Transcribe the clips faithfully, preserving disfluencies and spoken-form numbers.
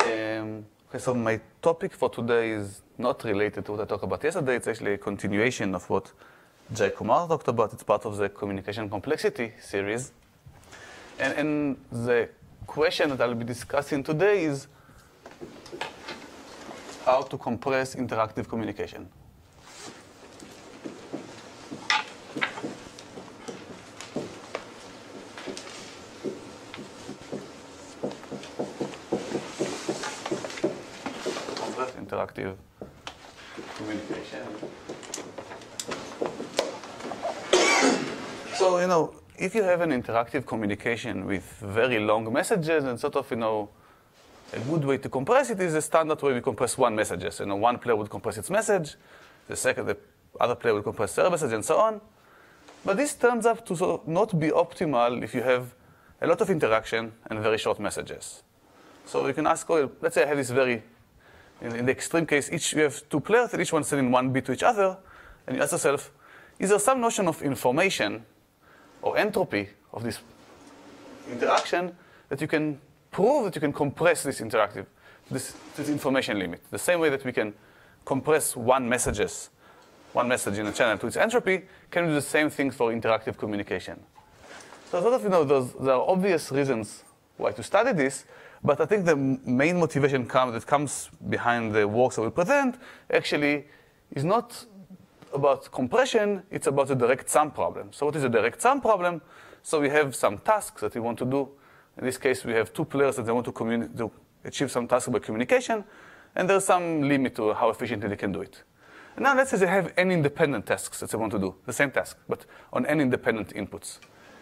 Um, okay, so my topic for today is not related to what I talked about yesterday. It's actually a continuation of what Jay Kumar talked about. It's part of the communication complexity series. And, and the question that I'll be discussing today is how to compress interactive communication. Compress interactive communication. So, you know, if you have an interactive communication with very long messages and sort of, you know, a good way to compress it is a standard way we compress one messages. You know, one player would compress its message, the second, the other player would compress their message, and so on. But this turns out to sort of not be optimal if you have a lot of interaction and very short messages. So you can ask, well, let's say I have this very, in, in the extreme case, each you have two players and each one sending one bit to each other, and you ask yourself, is there some notion of information or entropy of this interaction that you can prove that you can compress this interactive, this, this information limit? The same way that we can compress one messages, one message in a channel to its entropy, can we do the same thing for interactive communication? So sort of, you know, those, there are obvious reasons why to study this, but I think the main motivation come, that comes behind the works I will present actually is not about compression, it's about the direct sum problem. So what is a direct sum problem? So we have some tasks that we want to do. In this case, we have two players that they want to, to achieve some task by communication, and there's some limit to how efficiently they can do it. And now let's say they have n independent tasks that they want to do, the same task, but on n independent inputs.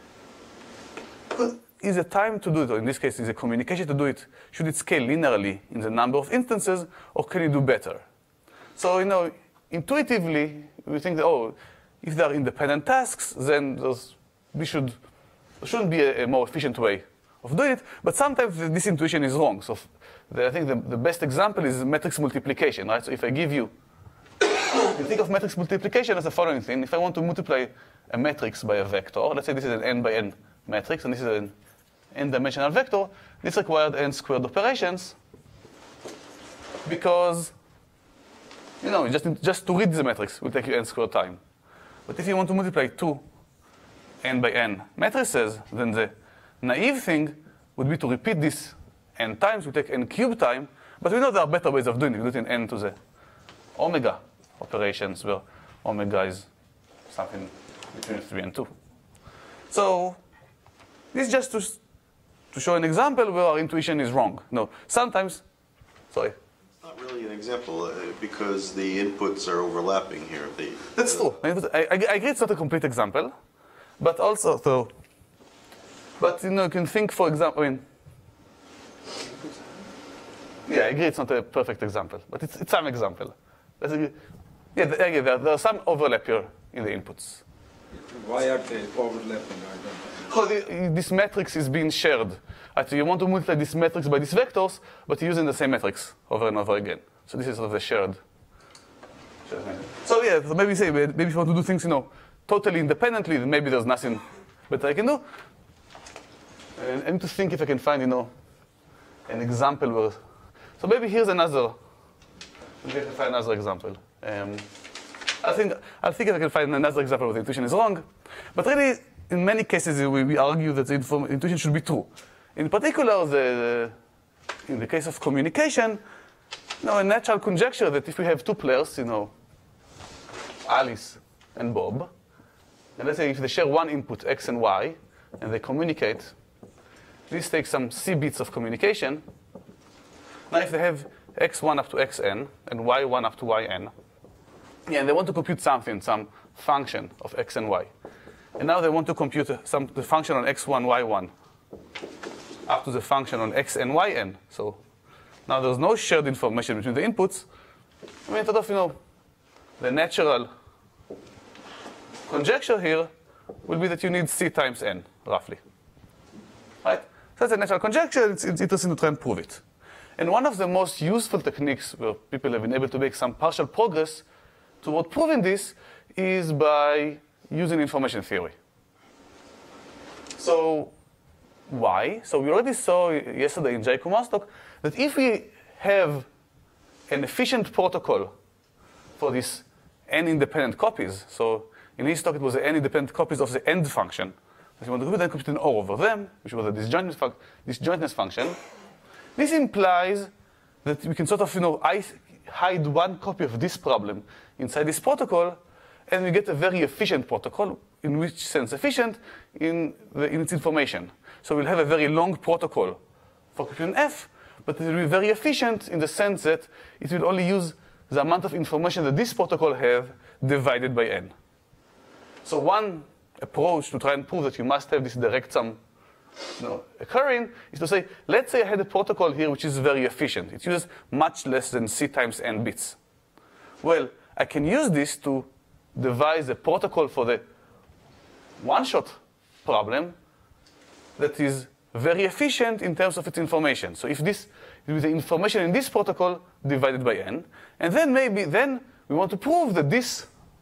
Is the time to do it, or in this case, is the communication to do it, should it scale linearly in the number of instances, or can it do better? So, you know, intuitively, we think that, oh, if there are independent tasks, then there's, we should, there shouldn't be a, a more efficient way of doing it. But sometimes this intuition is wrong. So the, I think the, the best example is matrix multiplication, right? So if I give you, you think of matrix multiplication as the following thing. If I want to multiply a matrix by a vector, let's say this is an n by n matrix, and this is an n-dimensional vector, this required n squared operations because, you know, just, just to read the matrix will take you n squared time. But if you want to multiply two n by n matrices, then the naive thing would be to repeat this n times, we take n cubed time, but we know there are better ways of doing it. We do it in n to the omega operations, where omega is something between three and two. So this is just to, to show an example where our intuition is wrong. No, sometimes, sorry. Not really an example, uh, because the inputs are overlapping here. They, That's uh, true. I, I, I agree it's not a complete example, but also, so, but you know, you can think, for example, I mean, yeah, I agree it's not a perfect example, but it's, it's some example. Let's agree. Yeah, I agree, there, there are some overlap here in the inputs. Why are they overlapping? Oh, the, this matrix is being shared. Right, so you want to multiply this matrix by these vectors, but you're using the same matrix over and over again. So this is sort of the shared. shared so yeah, so maybe say maybe if you want to do things, you know, totally independently, then maybe there's nothing better I can do. And I need to think if I can find, you know, an example where. So maybe here's another. Maybe I can find another example. Um, I think I'll think if I can find another example where the intuition is wrong. But really, in many cases, we, we argue that the intuition should be true. In particular, the, the, in the case of communication, you know, a natural conjecture that if we have two players, you know, Alice and Bob, and let's say if they share one input, X and Y, and they communicate, this takes some C bits of communication. Now, if they have X one up to Xn and Y one up to Yn, yeah, and they want to compute something, some function of X and Y. And now they want to compute some, the function on X one, Y one, up to the function on X and Yn. So now there's no shared information between the inputs. I mean, sort of, you know, the natural conjecture here will be that you need C times N, roughly. Right? So that's a natural conjecture. It's, it's interesting to try and prove it. And one of the most useful techniques where people have been able to make some partial progress toward proving this is by using information theory. So Why? So we already saw yesterday in J COMOS talk that if we have an efficient protocol for these n-independent copies, so in his talk it was the n-independent copies of the end function, if you want to compute, then compute an O over them, which was a disjointness, func disjointness function. This implies that we can sort of, you know, hide one copy of this problem inside this protocol, and we get a very efficient protocol. In which sense efficient? In, the, in its information. So we'll have a very long protocol for computing F, but it will be very efficient in the sense that it will only use the amount of information that this protocol have divided by n. So one approach to try and prove that you must have this direct sum, you know, occurring is to say, let's say I had a protocol here which is very efficient. It uses much less than c times n bits. Well, I can use this to devise a protocol for the one-shot problem that is very efficient in terms of its information. So if this is the information in this protocol divided by n, and then maybe then we want to prove that this,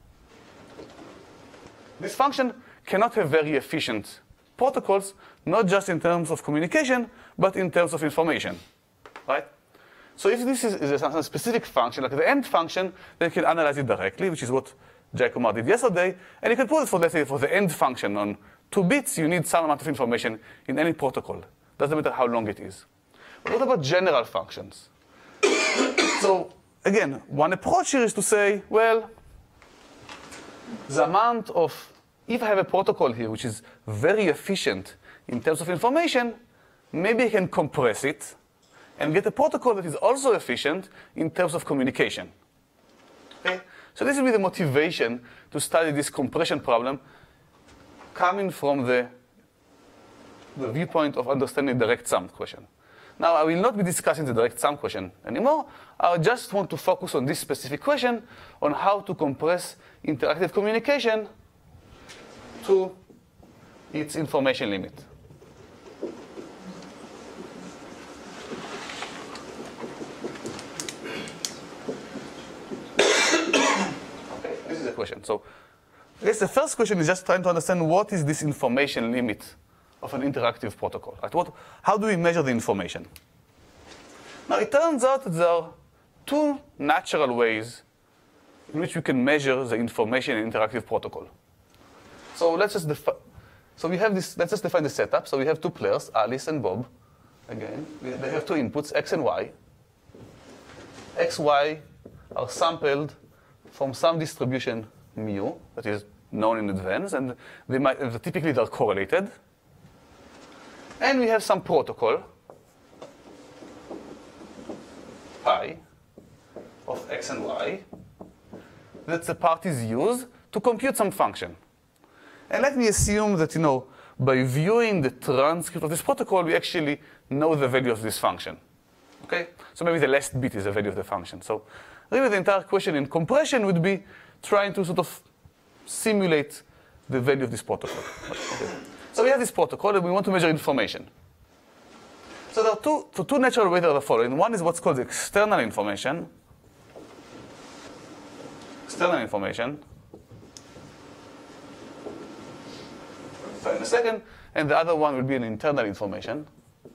this function cannot have very efficient protocols, not just in terms of communication, but in terms of information, right? So if this is, is a specific function, like the end function, then you can analyze it directly, which is what Giacomo did yesterday, and you can put it for, let's say, for the end function on two bits, you need some amount of information in any protocol. Doesn't matter how long it is. But what about general functions? So again, one approach here is to say, well, the amount of, if I have a protocol here which is very efficient in terms of information, maybe I can compress it and get a protocol that is also efficient in terms of communication. Okay? So this will be the motivation to study this compression problem coming from the, the viewpoint of understanding the direct sum question. Now, I will not be discussing the direct sum question anymore. I just want to focus on this specific question on how to compress interactive communication to its information limit. Question. So I guess the first question is just trying to understand what is this information limit of an interactive protocol. Right? What, how do we measure the information? Now it turns out that there are two natural ways in which we can measure the information in interactive protocol. So let's just define. So we have this. Let's just define the setup. So we have two players, Alice and Bob. Again, they have two inputs, x and y. X, y are sampled from some distribution mu that is known in advance, and they might, typically they're correlated. And we have some protocol, pi, of x and y, that the parties use to compute some function. And let me assume that, you know, by viewing the transcript of this protocol, we actually know the value of this function. Okay? So maybe the last bit is the value of the function. So really the entire question in compression would be trying to sort of simulate the value of this protocol. Okay. So we have this protocol and we want to measure information. So there are two, so two natural ways that are the following. One is what's called external information. External information. So in a second. And the other one will be an internal information.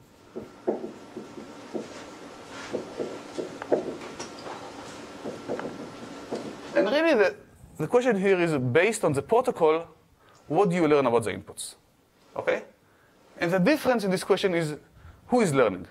And really, the, the question here is based on the protocol, what do you learn about the inputs? Okay? And the difference in this question is who is learning?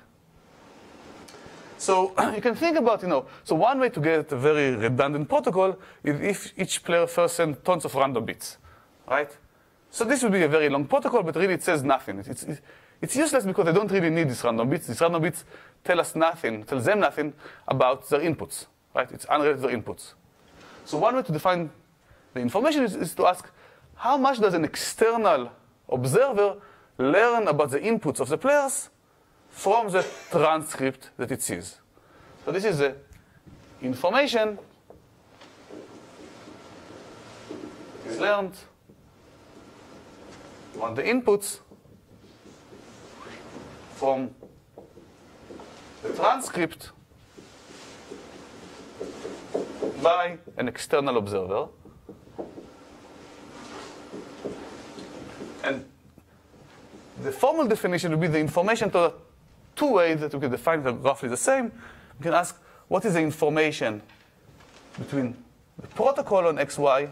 So you can think about, you know, so one way to get a very redundant protocol is if each player first sends tons of random bits, right? So this would be a very long protocol, but really it says nothing. It's, it's, it's useless because they don't really need these random bits. These random bits tell us nothing, tell them nothing about their inputs, right? It's unrelated to their inputs. So one way to define the information is, is to ask, how much does an external observer learn about the inputs of the players from the transcript that it sees? So this is the information is learned on the inputs from the transcript by an external observer. the formal definition would be the information to two ways that we can define them roughly the same. We can ask, what is the information between the protocol on X Y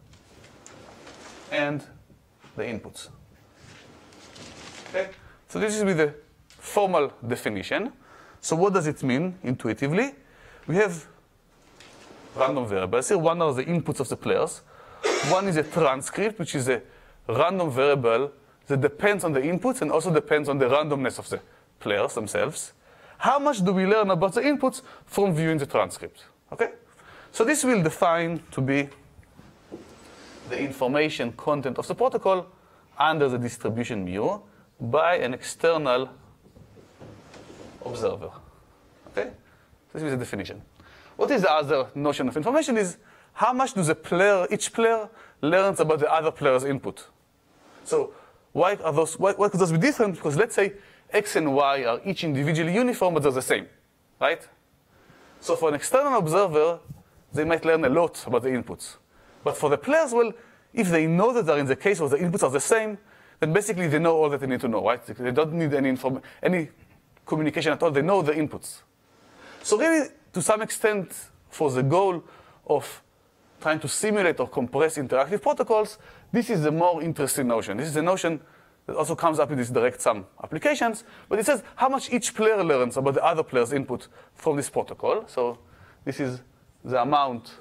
and the inputs? Okay? So this is with the formal definition. So what does it mean intuitively? We have random variables here. One are the inputs of the players. One is a transcript, which is a random variable that depends on the inputs and also depends on the randomness of the players themselves. How much do we learn about the inputs from viewing the transcript? Okay? So this will define to be the information content of the protocol under the distribution mu by an external observer. Okay? This is the definition. What is the other notion of information is how much does a player, each player learns about the other player's input. So why are those, why, why could those be different? Because let's say X and Y are each individually uniform, but they're the same, right? So for an external observer, they might learn a lot about the inputs. But for the players, well, if they know that they're in the case where the inputs are the same, then basically they know all that they need to know, right? They don't need any inform any communication at all. They know the inputs. So really, to some extent, for the goal of trying to simulate or compress interactive protocols, this is the more interesting notion. This is a notion that also comes up in these direct sum applications. But it says how much each player learns about the other player's input from this protocol. So this is the amount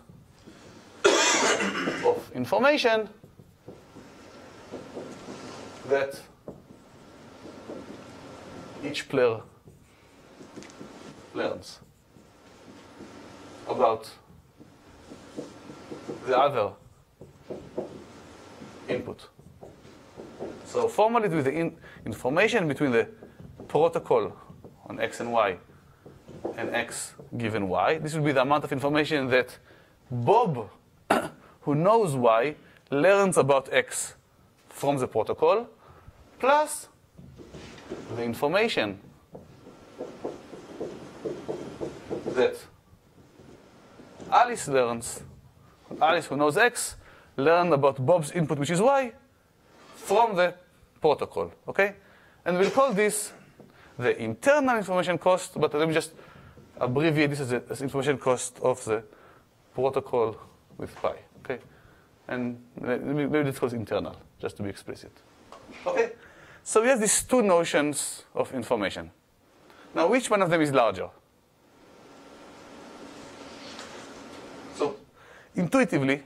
of information that each player learns about the other input. So formally, with the in information between the protocol on X and Y and X given Y, this will be the amount of information that Bob, who knows Y, learns about X from the protocol, plus the information that Alice learns, Alice, who knows X, learn about Bob's input, which is Y, from the protocol, okay? And we'll call this the internal information cost, but let me just abbreviate this as the as information cost of the protocol with pi, okay? And maybe let's call it internal, just to be explicit. Okay? So we have these two notions of information. Now, which one of them is larger? So, intuitively,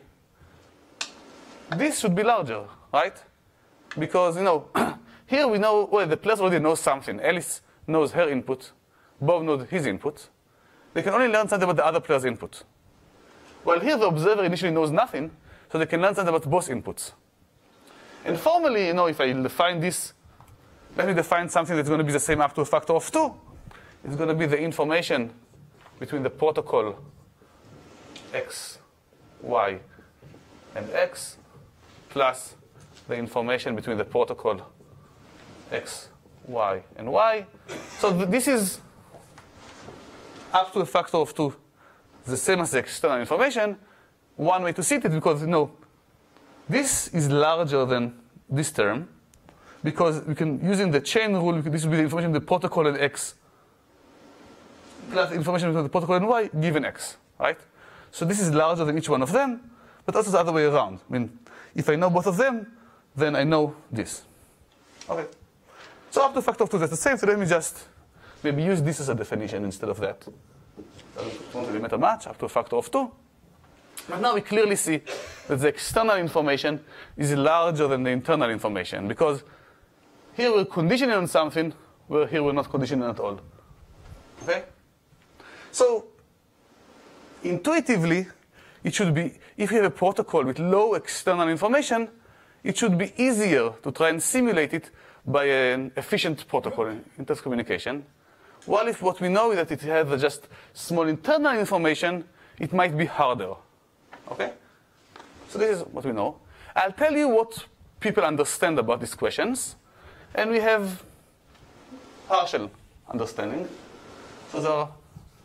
this should be larger, right? Because, you know, here we know, well, the players already know something. Alice knows her input. Bob knows his input. They can only learn something about the other player's input. While here the observer initially knows nothing, so they can learn something about both inputs. And formally, you know, if I define this, let me define something that's going to be the same up to a factor of two. It's going to be the information between the protocol X, Y, and X, plus the information between the protocol X, Y, and Y. So th this is up to a factor of two, the same as the external information. One way to see it is because, you know, this is larger than this term, because we can, using the chain rule, this will be the information between the protocol and X, plus information between the protocol and Y, given X, right? So this is larger than each one of them, but also the other way around. I mean, if I know both of them, then I know this. Okay. So up to a factor of two, that's the same. So let me just maybe use this as a definition instead of that. Doesn't really matter much, up to a factor of two. But now we clearly see that the external information is larger than the internal information, because here we're conditioning on something, where here we're not conditioning at all. Okay? So intuitively, it should be, if you have a protocol with low external information, it should be easier to try and simulate it by an efficient protocol in intercommunication. While if what we know is that it has just small internal information, it might be harder. Okay? So this is what we know. I'll tell you what people understand about these questions, and we have partial understanding. So there are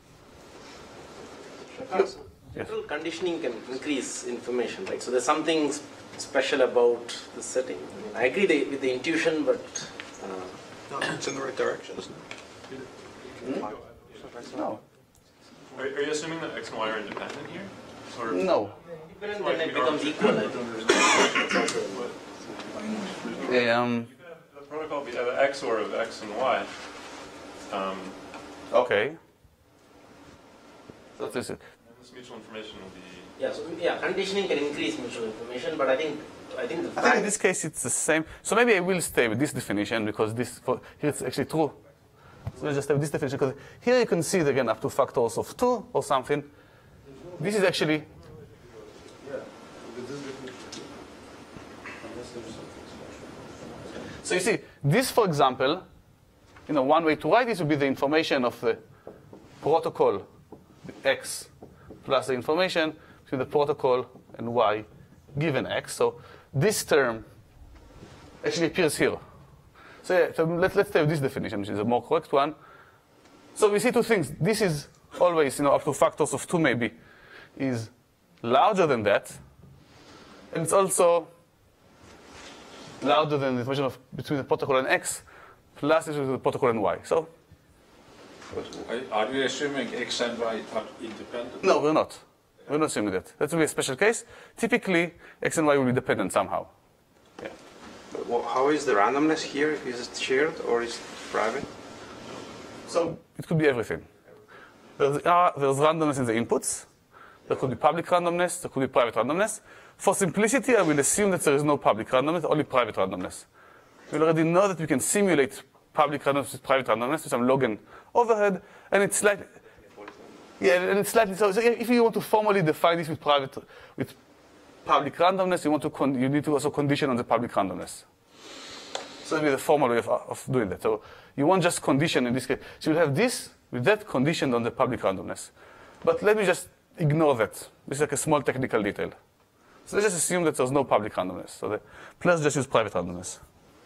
Yes. General conditioning can increase information, right? So there's something special about the setting. I mean, I agree with the intuition, but No, it's in the right direction, isn't it? No. Are, are you assuming that x and y are independent here? Or No. Then it becomes equal, I think. Um, the protocol be of X O R of X and Y. Um, okay. So this is and this mutual information will be. Yeah, so yeah, conditioning can increase mutual information, but I think I think the I think fact in this case it's the same. So maybe I will stay with this definition because this for, here it's actually true. So let's just have this definition because here you can see it again up to factors of two or something. This is actually. So you see, this, for example, you know, one way to write this would be the information of the protocol X plus the information between the protocol and Y given X. So this term actually appears here. So yeah, so let's, let's take this definition, which is a more correct one. So we see two things. This is always, you know, up to factors of two maybe, is larger than that. And it's also larger than the information of between the protocol and X plus the protocol and Y. So are we assuming X and Y are independent? no, we're not. We're not assuming that. That will be a special case. Typically, X and Y will be dependent somehow. Yeah. Well, how is the randomness here? Is it shared or is it private? So it could be everything. There's, uh, there's randomness in the inputs. There could be public randomness. There could be private randomness. For simplicity, I will assume that there is no public randomness, only private randomness. We already know that we can simulate public randomness with private randomness with some log n overhead, and it's slightly, yeah, and it's slightly so. So if you want to formally define this with private, with public randomness, you want to con you need to also condition on the public randomness. So that will be the formal way of, of doing that. So you won't just condition in this case. So you'll have this with that conditioned on the public randomness. But let me just ignore that. This is like a small technical detail. So let's just assume that there's no public randomness. So the, plus just use private randomness.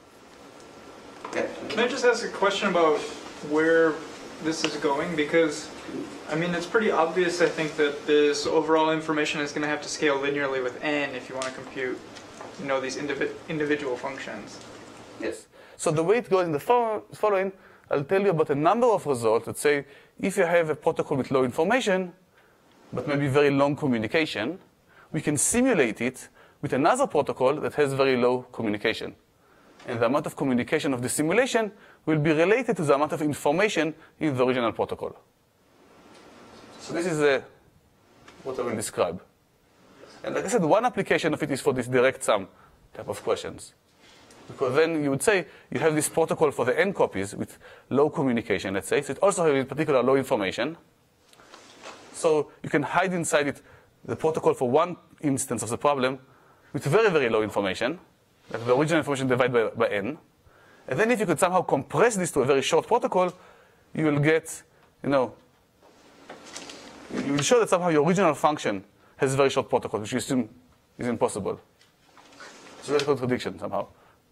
Can I just ask a question about where this is going? Because, I mean, it's pretty obvious, I think, that this overall information is going to have to scale linearly with n if you want to compute, you know, these indivi individual functions. Yes. So the way it goes in the following, I'll tell you about a number of results that say if you have a protocol with low information, but maybe very long communication, we can simulate it with another protocol that has very low communication. And the amount of communication of the simulation will be related to the amount of information in the original protocol. So this is uh, what I will describe. And like I said, one application of it is for this direct sum type of questions. Because then you would say you have this protocol for the n copies with low communication, let's say. So it also has in particular low information. So you can hide inside it the protocol for one instance of the problem with very, very low information, like the original information divided by, by n. And then if you could somehow compress this to a very short protocol, you will get, you know, you will show that somehow your original function has a very short protocol, which you assume is impossible. So that's a contradiction somehow.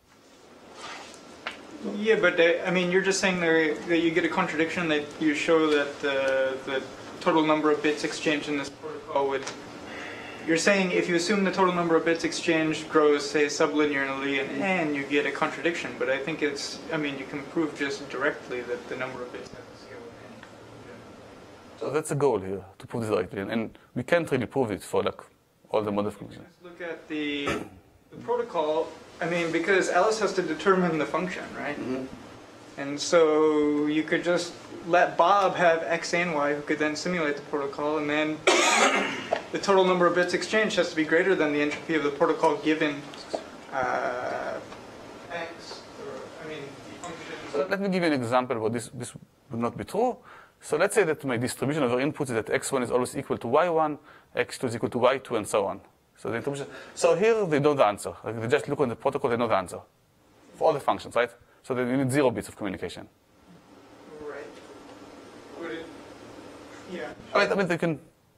Yeah, but uh, I mean, you're just saying there, that you get a contradiction that you show that uh, the total number of bits exchanged in this protocol would. You're saying if you assume the total number of bits exchanged grows, say, sublinearly in n, you get a contradiction. But I think it's, I mean, you can prove just directly that the number of bits has to scale with n. So that's the goal here, to prove this directly. And, and we can't really prove it for like all the model functions. Let's look at the, the protocol. I mean, because Alice has to determine the function, right? Mm-hmm. And so you could just let Bob have x and y, who could then simulate the protocol, and then the total number of bits exchanged has to be greater than the entropy of the protocol given uh, x. Or, I mean, the function. So let me give you an example where this, this would not be true. So let's say that my distribution of our inputs is that x one is always equal to y one, x two is equal to y two, and so on. So the interpretation. So here they know the answer. Like they just look on the protocol, they know the answer for all the functions, right? So they need zero bits of communication. Right. Would it? Yeah. I mean, I mean they can.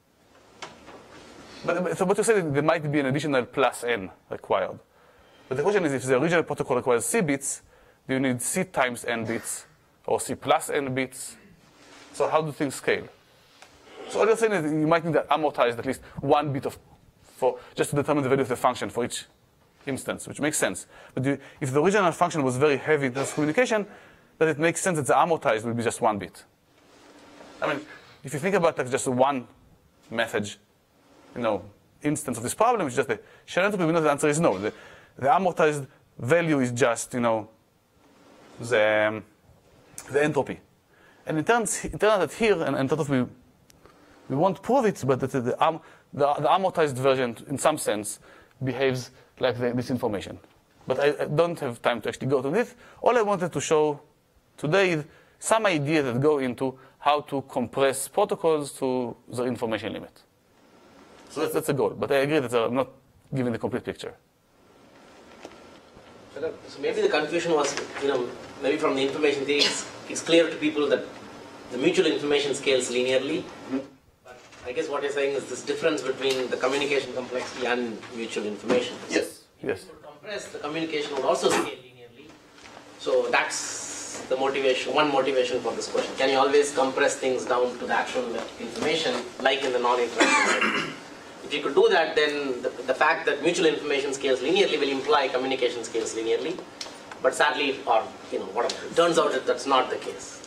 But so what you said, there might be an additional plus n required. But the question is, if the original protocol requires c bits, do you need c times n bits or c plus n bits? So how do things scale? So all you're saying is you might need to amortize at least one bit of, for just to determine the value of the function for each instance, which makes sense. But you, if the original function was very heavy in terms of communication, then it makes sense that the amortized will be just one bit. I mean, if you think about like just one message, you know, instance of this problem, it's just the shell entropy, we know the answer is no. The, the amortized value is just, you know, the, um, the entropy. And it turns, it turns out that here, and, and sort of we, we won't prove it, but that the, the, um, the, the amortized version, in some sense, behaves like the, this information. But I, I don't have time to actually go to this. All I wanted to show today is some ideas that go into how to compress protocols to the information limit. So that's, that's a goal. But I agree that I'm not giving the complete picture. So maybe the confusion was, you know, maybe from the information theory, it's, it's clear to people that the mutual information scales linearly. Mm-hmm. But I guess what you're saying is this difference between the communication complexity and mutual information. Yes. Yes. If you would compress, the communication would also scale linearly. So that's the motivation, one motivation for this question. Can you always compress things down to the actual information, like in the non-interactive? If you could do that, then the, the fact that mutual information scales linearly will imply communication scales linearly. But sadly, or you know, whatever, it turns out that that's not the case.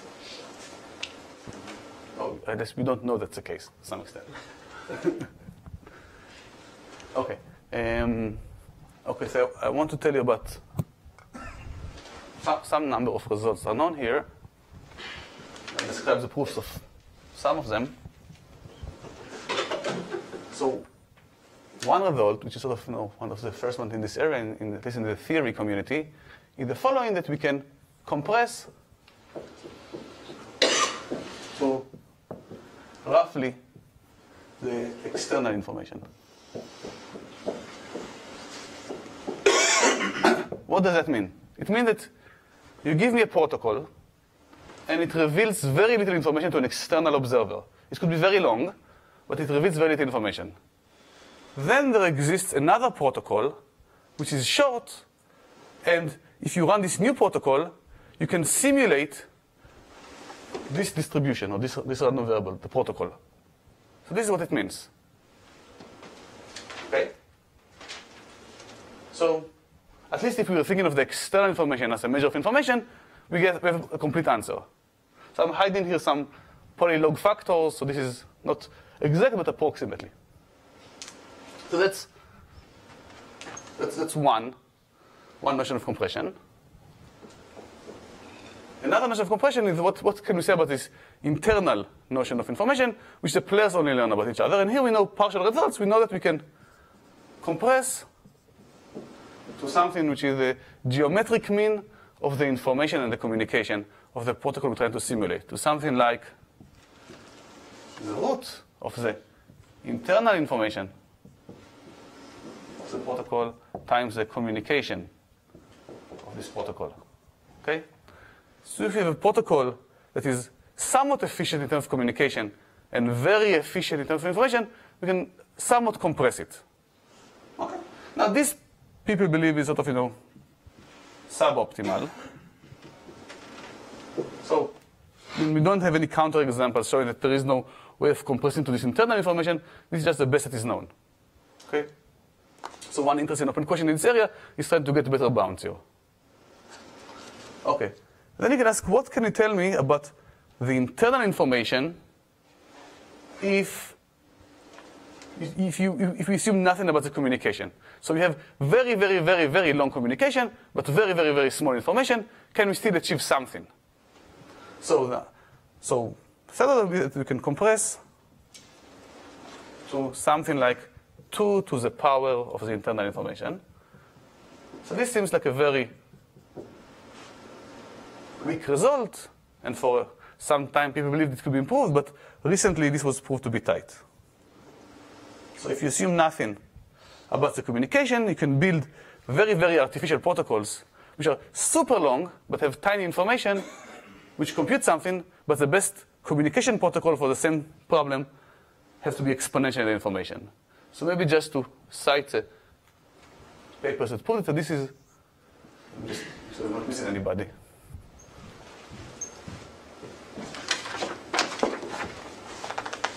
Oh, I guess we don't know that's the case to some extent. Okay. Um, okay, so I want to tell you about some, some number of results are known here. I describe the proofs of some of them. So one result, which is sort of you know one of the first ones in this area, in, in, at least in the theory community, is the following: that we can compress to roughly the external information. What does that mean? It means that you give me a protocol, and it reveals very little information to an external observer. It could be very long, but it reveals very little information. Then there exists another protocol, which is short, and if you run this new protocol, you can simulate this distribution, or this, this random variable, the protocol. So this is what it means. Okay? So, at least if we were thinking of the external information as a measure of information, we get we have a complete answer. So I'm hiding here some polylog factors, so this is not exactly, but approximately. So that's, that's, that's one, one notion of compression. Another notion of compression is what, what can we say about this internal notion of information, which the players only learn about each other. And here we know partial results. We know that we can compress to something which is the geometric mean of the information and the communication of the protocol we're trying to simulate, to something like the root of the internal information of the protocol times the communication of this protocol. Okay? So if you have a protocol that is somewhat efficient in terms of communication and very efficient in terms of information, we can somewhat compress it. Okay? Now this people believe is sort of, you know, suboptimal. So we don't have any counterexamples showing that there is no way of compressing to this internal information. This is just the best that is known. Okay? So one interesting open question in this area is trying to get better bounds here. Okay. Then you can ask, what can you tell me about the internal information if if you if we assume nothing about the communication? So we have very, very, very, very long communication, but very, very, very small information. Can we still achieve something? So, the, so thirdly, we can compress to something like two to the power of the internal information. So this seems like a very weak result, and for some time people believed it could be improved, but recently this was proved to be tight. So if you assume nothing about the communication, you can build very, very artificial protocols which are super long but have tiny information which compute something, but the best communication protocol for the same problem has to be exponential information. So maybe just to cite the papers that prove it, this is, so I'm not missing anybody.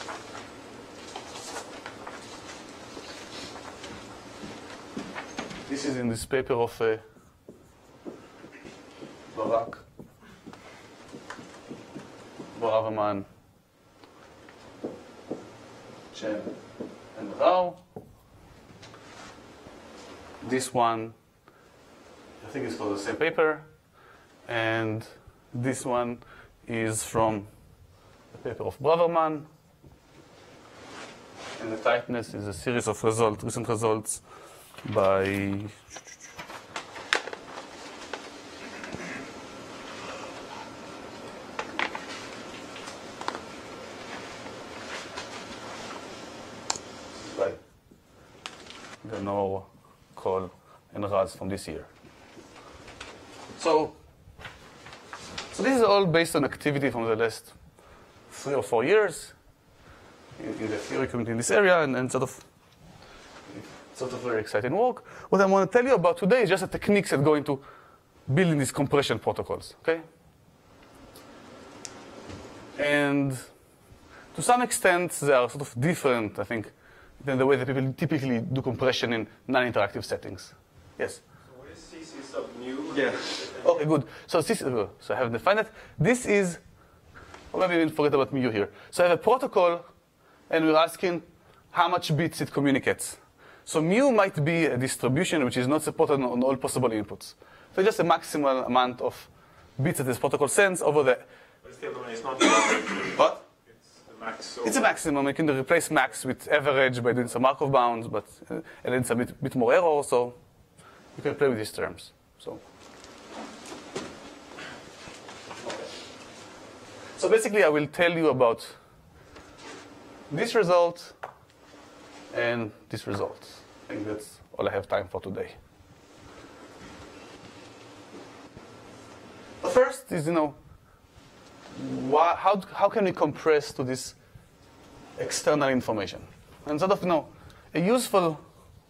This This is in this paper of uh, Barak, Braverman, Chen, and Rao. This one, I think it's for the same paper, and this one is from the paper of Braverman, and the tightness is a series of results, recent results by by Ganor, Kohl, and Raz from this year. So, so this is all based on activity from the last three or four years in, in the theory community in this area, and, and sort of sort of very exciting work. What I want to tell you about today is just the techniques that go into building these compression protocols, okay? And to some extent, they are sort of different, I think, than the way that people typically do compression in non-interactive settings. Yes? So what is C C sub mu? Yeah. Okay, good. So this, uh, so I have defined it. This is, or maybe we forget about mu here. So I have a protocol, and we're asking how much bits it communicates. So mu might be a distribution which is not supported on all possible inputs. So just a maximal amount of bits that this protocol sends over the. But still, it's not the average. What? It's the max. It's a maximum. You can replace max with average by doing some Markov bounds, but uh, and then it's a bit, bit more error. So you can play with these terms. So. So basically, I will tell you about this result and this result. I think that's all I have time for today. The first is, you know, why, how, how can we compress to this external information? And sort of, you know, a useful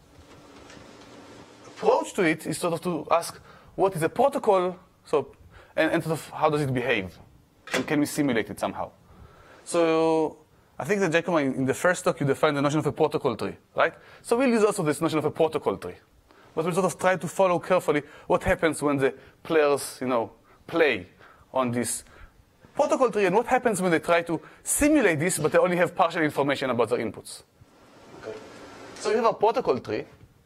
approach to it is sort of to ask what is a protocol, so, and, and sort of how does it behave? And can we simulate it somehow? So I think that, Jacob, in the first talk, you defined the notion of a protocol tree, right? So we'll use also this notion of a protocol tree. But we'll sort of try to follow carefully what happens when the players, you know, play on this protocol tree, and what happens when they try to simulate this, but they only have partial information about their inputs. Okay. So we have a protocol tree.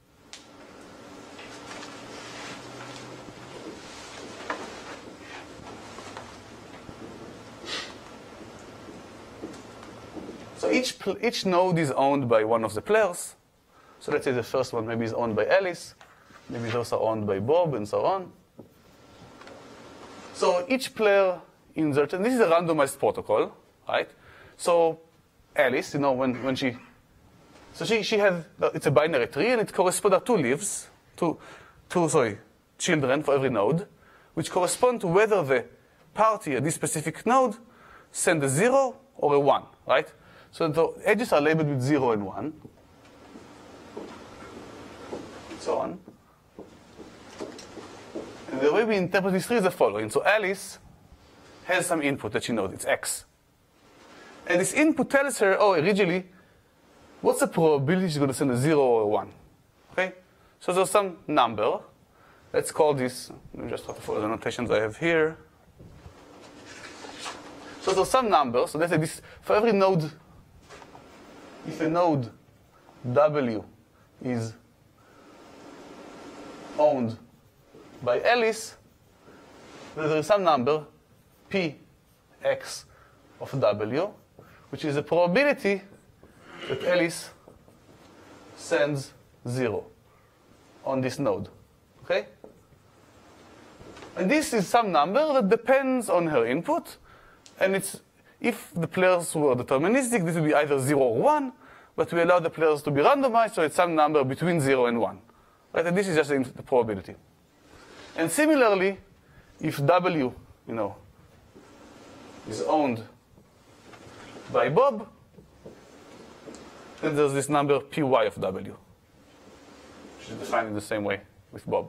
So each, each node is owned by one of the players. So let's say the first one maybe is owned by Alice. Maybe those are owned by Bob, and so on. So each player inserts, and this is a randomized protocol, right? So Alice, you know, when, when she, so she, she has, it's a binary tree, and it corresponds to two leaves, two, two, sorry, children for every node, which correspond to whether the party at this specific node send a zero or a one, right? So the edges are labeled with zero and one, and so on. And the way we interpret this tree is the following. So Alice has some input that she knows, it's X. And this input tells her, oh, originally, what's the probability she's going to send a zero or a one? Okay? So there's some number. Let's call this, let me just try to follow the notations I have here. So there's some number. So let's say this, for every node, if a node W is owned by Alice, there is some number, P X of W, which is the probability that Alice sends zero on this node. Okay? And this is some number that depends on her input, and it's, if the players were deterministic, this would be either zero or one, but we allow the players to be randomized, so it's some number between zero and one. Right? And this is just the probability. And similarly, if W, you know, is owned by Bob, then there's this number Py of W, which is defined in the same way with Bob.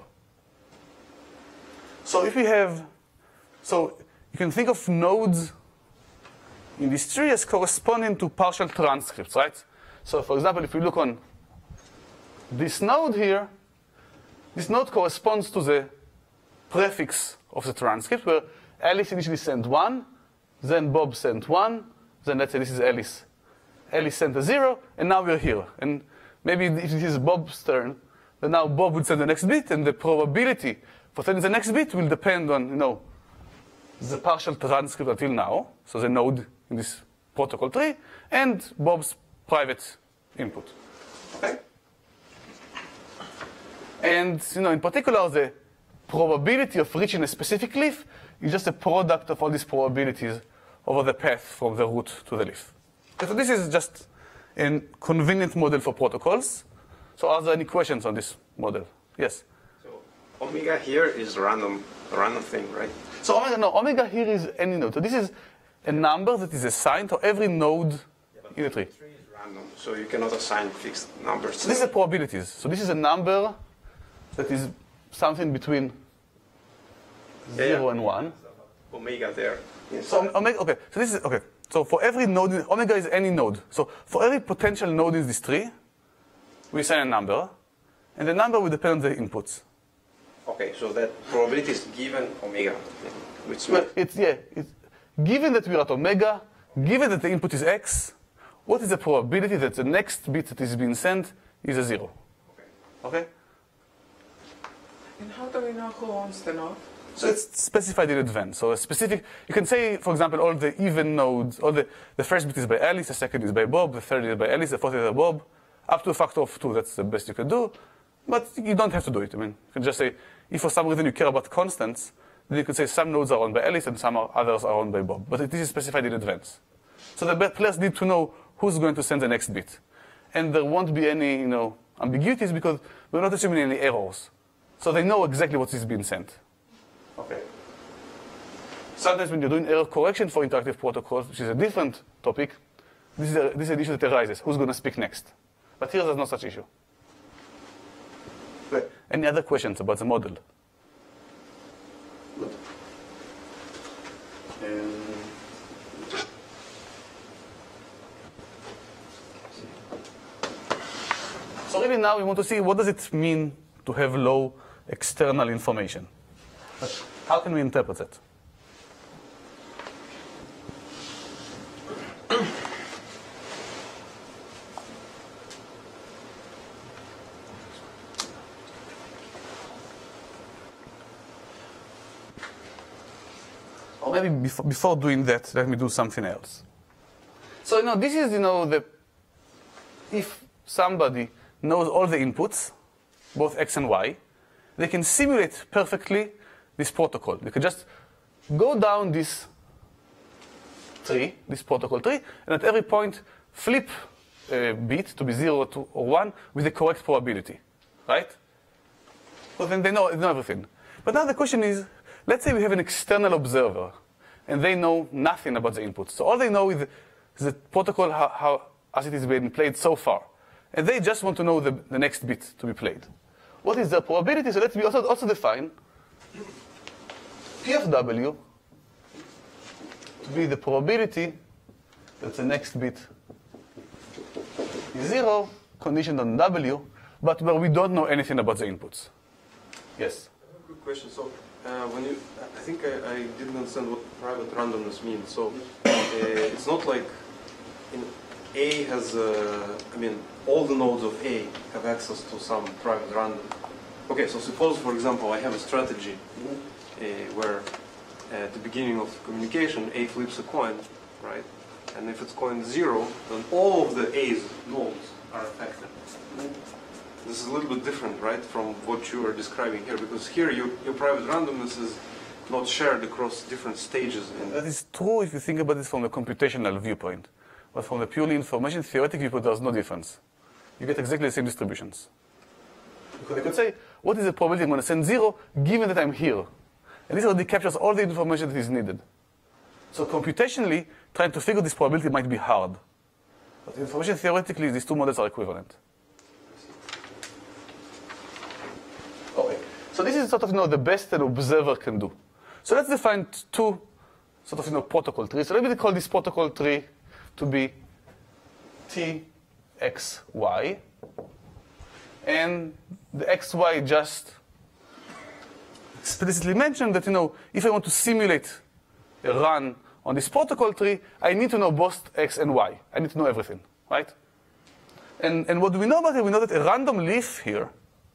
So if we have, so you can think of nodes in this tree as corresponding to partial transcripts, right? So for example, if we look on this node here, This node corresponds to the prefix of the transcript, where Alice initially sent one, then Bob sent one, then let's say this is Alice. Alice sent a zero, and now we're here. And maybe if this is Bob's turn, then now Bob would send the next bit, and the probability for sending the next bit will depend on, you know, the partial transcript until now, so the node in this protocol tree, and Bob's private input. Okay? And, you know, in particular, the probability of reaching a specific leaf is just a product of all these probabilities over the path from the root to the leaf. Okay, so this is just a convenient model for protocols. So are there any questions on this model? Yes? So omega here is random, a random thing, right? So omega, no, omega here is any node. So this is a number that is assigned to every node Yeah, in the tree. Tree is random, so you cannot assign fixed numbers. So this is the probabilities. So this is a number that is something between Yeah, zero yeah. and one. Omega there. So omega, okay. So this is okay. So for every node, in, omega is any node. So for every potential node in this tree, we assign a number, and the number will depend on the inputs. Okay, so that probability is given omega, which Well, it's yeah. It's, given that we are at omega, given that the input is x, what is the probability that the next bit that is being sent is a zero? Okay. Okay. And how do we know who owns the node? So it's specified in advance. So a specific, you can say, for example, all the even nodes, all the, the first bit is by Alice, the second is by Bob, the third is by Alice, the fourth is by Bob, up to a factor of two. That's the best you can do. But you don't have to do it. I mean, you can just say, if for some reason you care about constants, then you could say some nodes are owned by Alice and some are, others are owned by Bob. But this is specified in advance. So the players need to know who's going to send the next bit. And there won't be any, you know, ambiguities because we're not assuming any errors. So they know exactly what is being sent. Okay. Sometimes when you're doing error correction for interactive protocols, which is a different topic, this is, a, this is an issue that arises. Who's going to speak next? But here there's no such issue. Okay. Any other questions about the model? Good. Um, So really now we want to see what does it mean to have low external information. How can we interpret it? Or maybe before, before doing that, let me do something else. So, you know, this is, you know, the, if somebody knows all the inputs, both x and y, they can simulate perfectly this protocol. They can just go down this tree, this protocol tree, and at every point flip a bit to be zero, two, or one with the correct probability, right? So then they know, they know everything. But now the question is, let's say we have an external observer, and they know nothing about the inputs. So all they know is the protocol, how, how as it is being played so far. And they just want to know the, the next bit to be played. What is the probability? So let me also, also define P of W to be the probability that the next bit is zero, conditioned on W, but where we don't know anything about the inputs. Yes? Good question. So, uh, when you, I think I, I didn't understand what private randomness means. So, uh, it's not like in A has, uh, I mean, all the nodes of A have access to some private random. Okay, so suppose, for example, I have a strategy uh, where at the beginning of communication, A flips a coin, right? And if it's coin zero, then all of the A's nodes are affected. This is a little bit different, right, from what you are describing here, because here your, your private randomness is not shared across different stages. In that is true if you think about it from the computational viewpoint. But from the purely information theoretic viewpoint, there's no difference. You get exactly the same distributions. Because I could say, what is the probability I'm going to send zero, given that I'm here? And this already captures all the information that is needed. So computationally, trying to figure this probability might be hard. But information theoretically, these two models are equivalent. Okay. So this is sort of, you know, the best an observer can do. So let's define two sort of, you know, protocol trees. So let me call this protocol tree to be T X Y. And the X Y just explicitly mentioned that, you know, if I want to simulate a run on this protocol tree, I need to know both X and Y. I need to know everything, right? And, and what do we know about it? We know that a random leaf here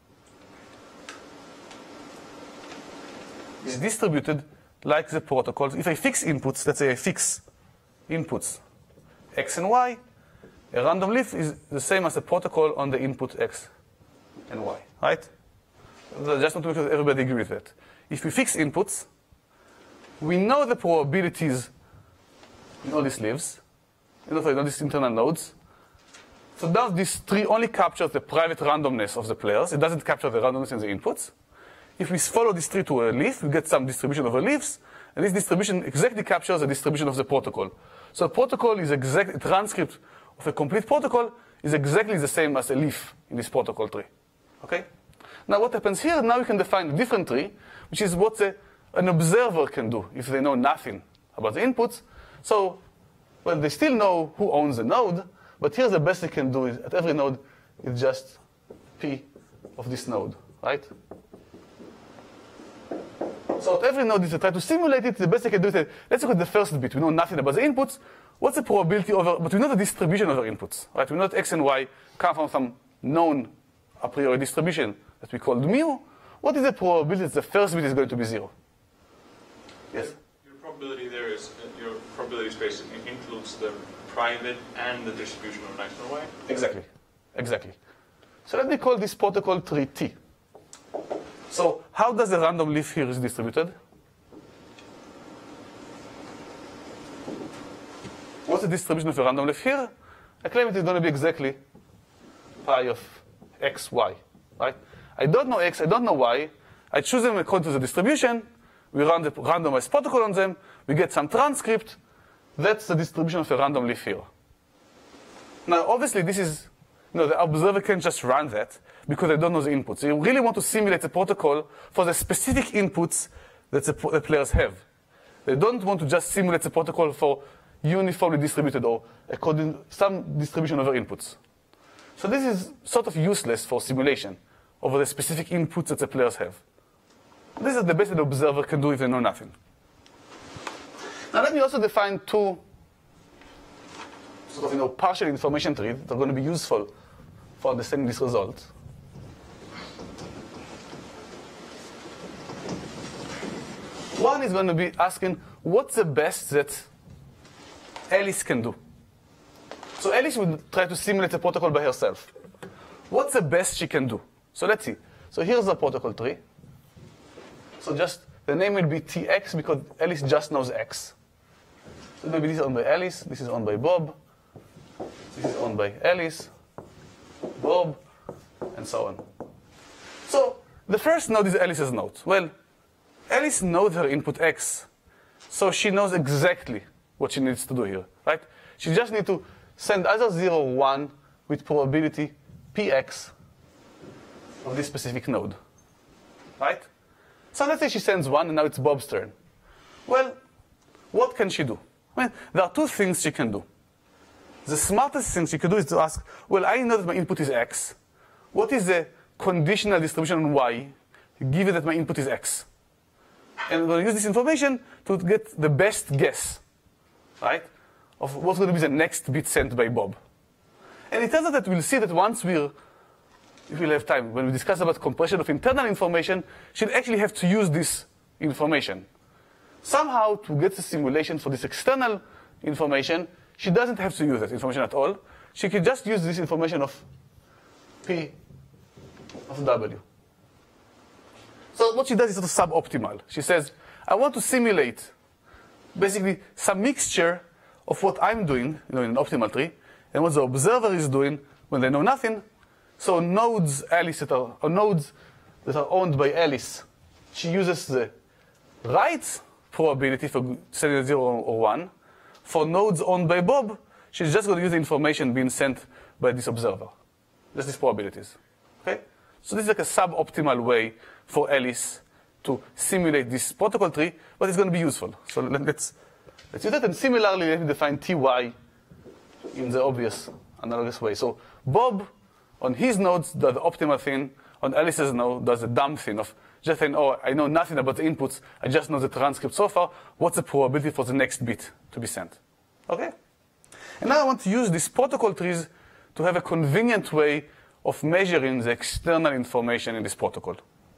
is distributed like the protocols. If I fix inputs, let's say I fix inputs X and Y, a random leaf is the same as a protocol on the input X and Y, right? I just want to make sure that everybody agrees with that. If we fix inputs, we know the probabilities in all these leaves, in all these internal nodes. So now this tree only captures the private randomness of the players. It doesn't capture the randomness in the inputs. If we follow this tree to a leaf, we get some distribution over leaves, and this distribution exactly captures the distribution of the protocol. So a protocol is exact, a transcript of a complete protocol is exactly the same as a leaf in this protocol tree. Okay? Now what happens here, now we can define a different tree, which is what the, an observer can do if they know nothing about the inputs. So, well, they still know who owns the node, but here the best they can do is at every node is just P of this node, right? So at every node, if they try to simulate it, the best they can do is, let's look at the first bit. We know nothing about the inputs. What's the probability over, but we know the distribution over inputs, right? We know that X and Y come from some known a priori distribution that we called mu. What is the probability that the first bit is going to be zero? Yes? Your probability there is, uh, your probability space includes the private and the distribution of X and Y? Exactly. Exactly. So let me call this protocol tree T. So how does the random leaf here is distributed? What's the distribution of a random leaf here? I claim it is going to be exactly pi of x, y, right? I don't know x, I don't know y. I choose them according to the distribution. We run the randomized protocol on them. We get some transcript. That's the distribution of a random leaf here. Now, obviously, this is, you know, the observer can just run that because I don't know the inputs. You really want to simulate the protocol for the specific inputs that the, the players have. They don't want to just simulate the protocol for uniformly distributed or according to some distribution over inputs. So this is sort of useless for simulation over the specific inputs that the players have. This is the best that the observer can do if they know nothing. Now let me also define two sort of, you know, partial information trees that are going to be useful for understanding this result. One is going to be asking, what's the best that Alice can do? So Alice would try to simulate a protocol by herself. What's the best she can do? So let's see. So here's the protocol tree. So just, the name will be T X because Alice just knows X. So maybe this is owned by Alice, this is owned by Bob, this is owned by Alice, Bob, and so on. So the first node is Alice's node. Well, Alice knows her input X, so she knows exactly what she needs to do here, right? She just needs to send either zero or one with probability Px of this specific node, right? So let's say she sends one, and now it's Bob's turn. Well, what can she do? I mean, there are two things she can do. The smartest thing she can do is to ask, well, I know that my input is X. What is the conditional distribution on Y, given that my input is X? And we're going to use this information to get the best guess, right, of what's going to be the next bit sent by Bob. And it turns out that we'll see that once we're, if we'll have time, when we discuss about compression of internal information, she'll actually have to use this information. Somehow, to get the simulation for this external information, she doesn't have to use that information at all. She can just use this information of P of W. So what she does is sort of suboptimal. She says, I want to simulate basically some mixture of what I'm doing, you know, in an optimal tree, and what the observer is doing when they know nothing. So nodes Alice that are, or nodes that are owned by Alice, she uses the right probability for sending a zero or one. For nodes owned by Bob, she's just going to use the information being sent by this observer. Just these probabilities. Okay? So this is like a suboptimal way for Alice to simulate this protocol tree, but it's going to be useful. So let's, let's use that. And similarly, let me define T Y in the obvious analogous way. So Bob, on his nodes, does the optimal thing. on Alice's node does a dumb thing of just saying, oh, I know nothing about the inputs, I just know the transcript so far, what's the probability for the next bit to be sent? Okay? And now I want to use these protocol trees to have a convenient way of measuring the external information in this protocol.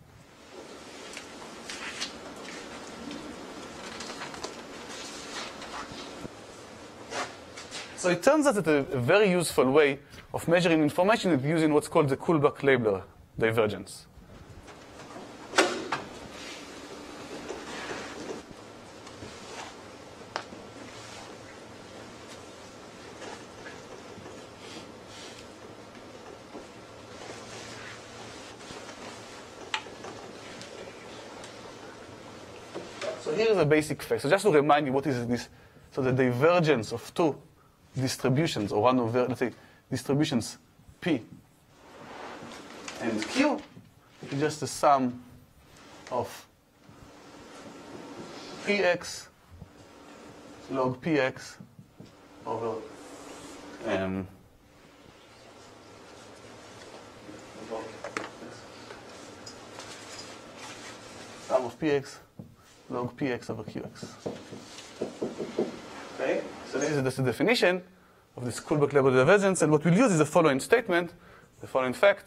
So it turns out that a, a very useful way of measuring information is using what's called the Kullback-Leibler divergence. So here is a basic fact. So just to remind you, what is this? So the divergence of two distributions, or one over, let's say, distributions P and Q is just the sum of Px log Px over um, sum of Px log Px over Qx. Okay, so this is the definition of this Kullback-Leibler divergence, and what we'll use is the following statement, the following fact.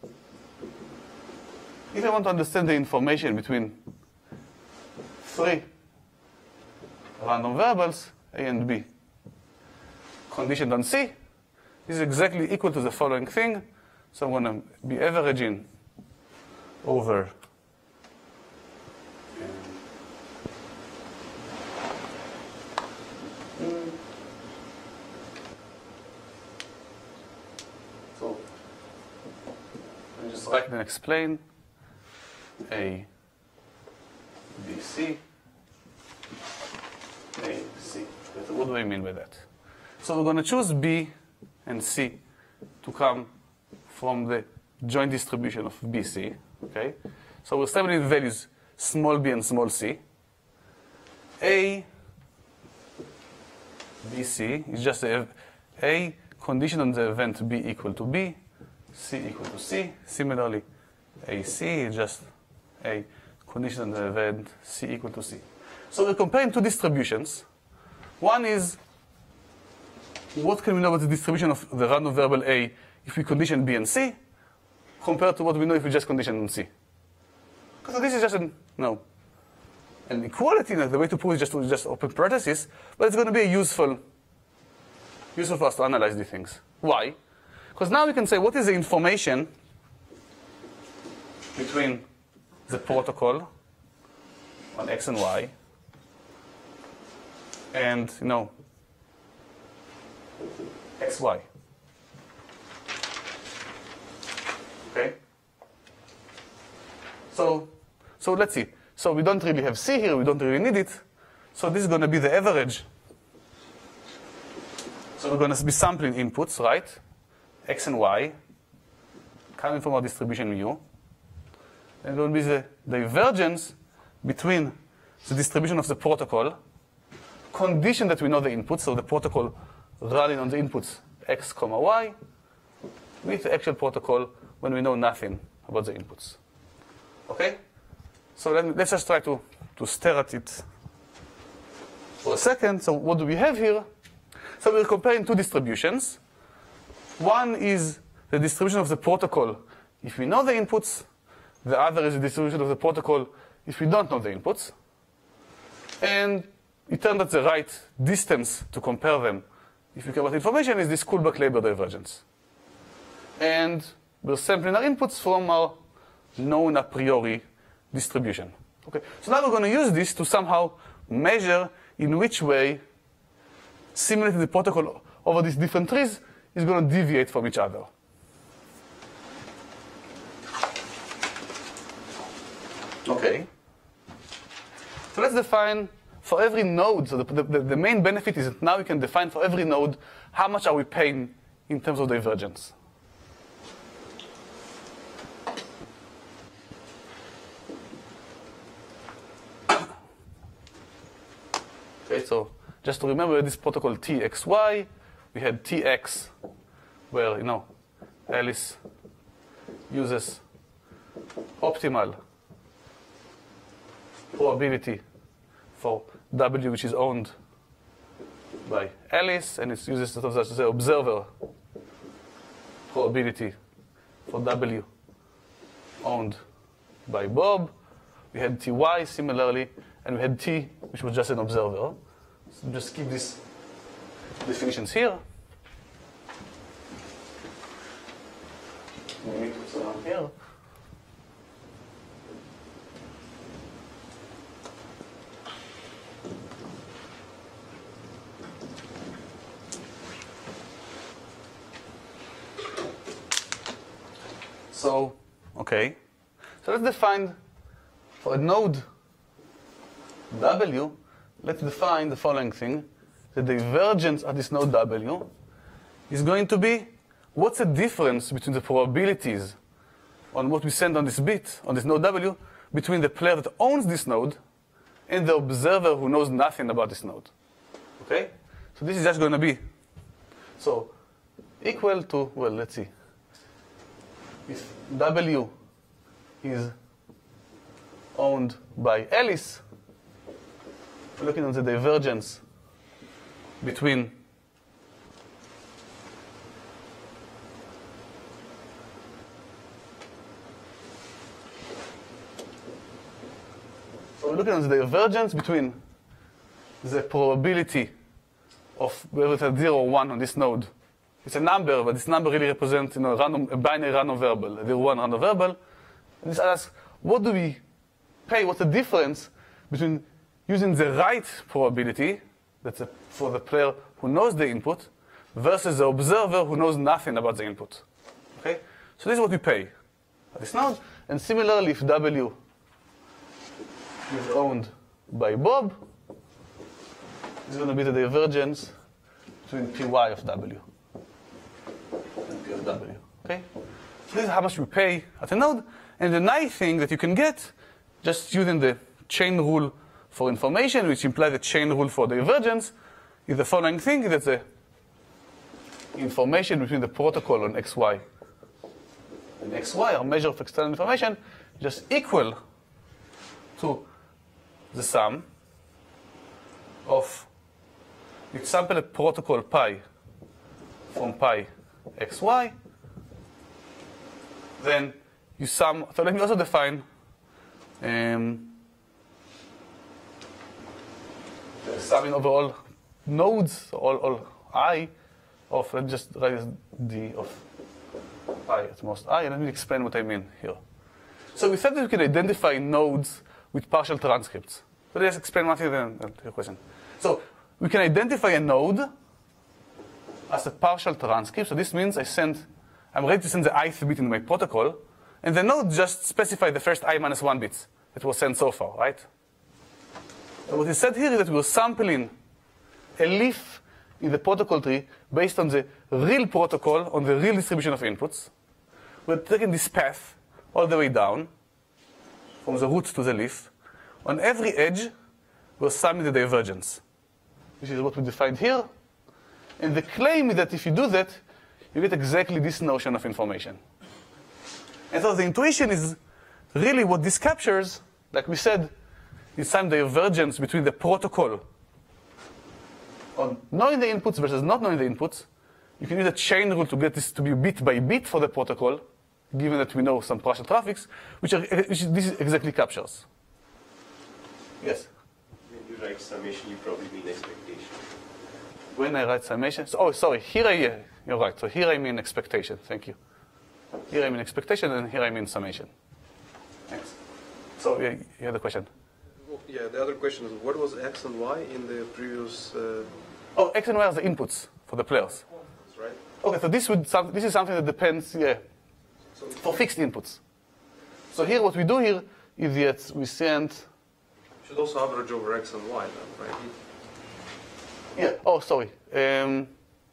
If I want to understand the information between three random variables, A and B, conditioned on C, this is exactly equal to the following thing. So I'm going to be averaging over So let me just write and explain A, B, C, A, C. What do I mean by that? So we're going to choose B and C to come from the joint distribution of B C. Okay? So we're establishing values small b and small c. A, B, C is just a, a condition on the event B equal to B, C equal to C. Similarly, A C is just a condition on the event C equal to C. So we're comparing two distributions. One is, what can we know about the distribution of the random variable A if we condition B and C, compared to what we know if we just condition on C? Because this is just an, no, an equality. The way to prove it is just to just open parentheses, but it's going to be a useful, useful for us to analyze these things. Why? Because now we can say, what is the information between the protocol on X and Y and, you know, X Y. Okay? So, so let's see. So we don't really have C here, we don't really need it. So this is going to be the average. So we're going to be sampling inputs, right? X and Y, coming from our distribution mu. And there will be the divergence between the distribution of the protocol, condition that we know the inputs, so the protocol running on the inputs X comma Y, with the actual protocol when we know nothing about the inputs. Okay? So then let's just try to, to stare at it for a second. So what do we have here? So we're comparing two distributions. One is the distribution of the protocol if we know the inputs. The other is the distribution of the protocol if we don't know the inputs. And it turned out the right distance to compare them, if we care about information, is this Kullback-Leibler divergence. And we're sampling our inputs from our known a priori distribution. Okay, so now we're going to use this to somehow measure in which way simulating the protocol over these different trees is going to deviate from each other. Okay. So let's define for every node. So the, the, the main benefit is that now we can define for every node how much are we paying in terms of divergence. Okay, so just to remember this protocol T X Y, we had T X, where, you know, Alice uses optimal probability for W, which is owned by Alice, and it uses sort of as the observer probability for W owned by Bob. We had T Y similarly, and we had T, which was just an observer. So just keep these definitions here. Let me put some here. So, okay. So let's define for a node W, let's define the following thing. The divergence at this node W is going to be what's the difference between the probabilities on what we send on this bit, on this node W, between the player that owns this node and the observer who knows nothing about this node. Okay? So this is just going to be, so equal to, well, let's see. If W is owned by Alice, we're looking at the divergence between so we're looking at the divergence between the probability of whether it's a zero or one on this node. It's a number, but this number really represents, you know, random, a binary random variable, a zero one random variable. And this asks, what do we pay? What's the difference between using the right probability, that's a, for the player who knows the input, versus the observer who knows nothing about the input? Okay? So this is what we pay at this node. And similarly, if W is owned by Bob, it's going to be the divergence between P Y of W and P of W. Okay? So this is how much we pay at a node. And the nice thing that you can get, just using the chain rule for information, which implies the chain rule for divergence, is the following thing, that the information between the protocol on X Y and X Y, or measure of external information, just equal to the sum of, you sample a protocol pi from pi xy, then you sum, so let me also define um, the summing over all nodes, all, all I of, let's just write as d of pi at most I, and let me explain what I mean here. So we said that we can identify nodes with partial transcripts. So let's explain one thing, then your question. So we can identify a node as a partial transcript. So this means I send, I'm ready to send the ith bit in my protocol, and the node just specifies the first I minus one bits that was sent so far, right? So what is said here is that we're sampling a leaf in the protocol tree based on the real protocol, on the real distribution of inputs. We're taking this path all the way down, from the root to the leaf. On every edge, we're summing the divergence, which is what we defined here. And the claim is that if you do that, you get exactly this notion of information. And so the intuition is really what this captures, like we said, is some divergence between the protocol on knowing the inputs versus not knowing the inputs. You can use a chain rule to get this to be bit by bit for the protocol, given that we know some partial traffics, which, are, which this exactly captures. Yes? When you write summation, you probably mean expectation. When I write summation, so, oh, sorry, here I, uh, you're right. So here I mean expectation. Thank you. Here I mean expectation, and here I mean summation. Thanks. So yeah, you had a question. Well, yeah, the other question is, what was X and Y in the previous? Uh... Oh, X and Y are the inputs for the players. That's right. Okay, so this would some, this is something that depends, yeah, So for fixed inputs. So here, what we do here is that we send. should also average over X and Y, then, right? Yeah. Oh, sorry. Um,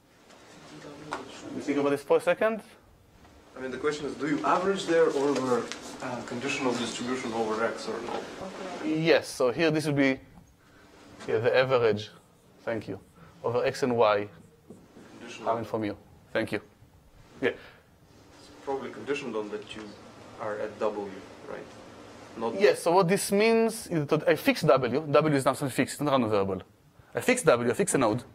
let me think about this for a second. I mean, the question is, do you average there over uh, conditional distribution over X or no? Yes. So here, this would be yeah, the average. Thank you. Over X and Y Conditional. coming from you. Thank you. Yeah. It's probably conditioned on that you are at W, right? Not Yes, so what this means is that I fix W. W is not something fixed, it's not a random variable. I fix W, I fix a node.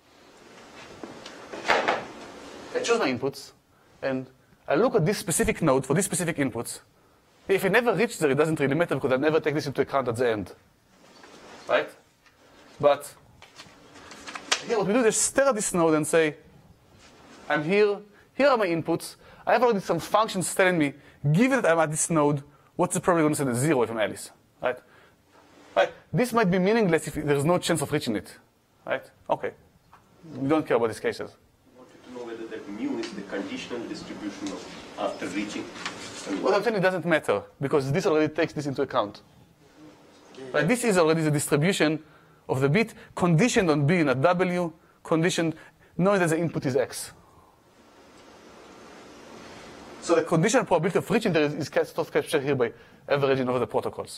I choose my inputs, and I look at this specific node for these specific inputs. If it never reaches there, it doesn't really matter because I never take this into account at the end. Right? But here what we do is just stare at this node and say, I'm here, here are my inputs. I have already some functions telling me, given that I'm at this node, what's the probability going to say zero if I'm Alice? Right? Right? This might be meaningless if there's no chance of reaching it. Right? Okay. We don't care about these cases. I wanted to know whether that mu is the conditional distribution of after reaching. What I'm saying, it doesn't matter, because this already takes this into account. Right? This is already the distribution of the bit, conditioned on being at W, conditioned knowing that the input is X. So the conditional probability of reaching there is, is sort of captured here by averaging over the protocols.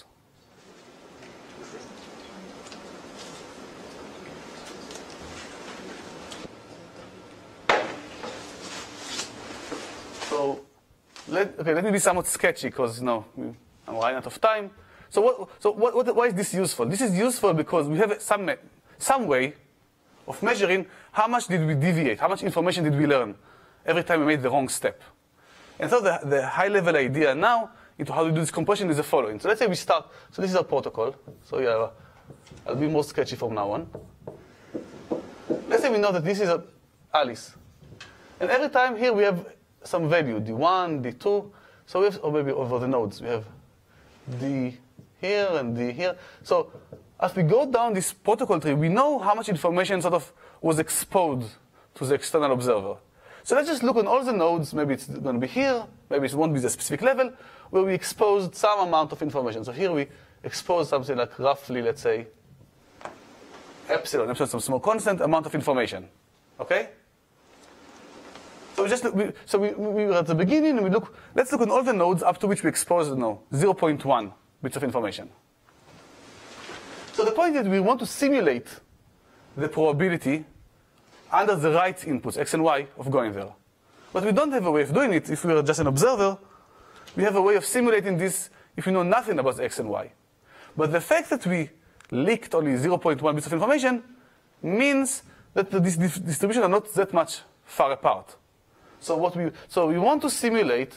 So, let, okay, let me be somewhat sketchy because you know I'm running out of time. So, what, so what, what, why is this useful? This is useful because we have some some way of measuring how much did we deviate, how much information did we learn every time we made the wrong step. And so the, the high-level idea now into how to do this compression is the following. So let's say we start. So this is our protocol. So yeah, I'll be more sketchy from now on. Let's say we know that this is a Alice, and every time here we have some value, D one, D two. So we have, or maybe over the nodes, we have D here and D here. So as we go down this protocol tree, we know how much information sort of was exposed to the external observer. So let's just look on all the nodes. Maybe it's going to be here. Maybe it won't be the specific level where we exposed some amount of information. So here we expose something like roughly, let's say, epsilon, epsilon, some small constant amount of information. Okay? So we just look, we, so we, we were at the beginning and we look. Let's look on all the nodes up to which we exposed no zero point one bits of information. So the point is we want to simulate the probability under the right inputs, x and y, of going there. But we don't have a way of doing it if we are just an observer. We have a way of simulating this if we know nothing about x and y. But the fact that we leaked only zero point one bits of information means that these distributions are not that much far apart. So what we so we want to simulate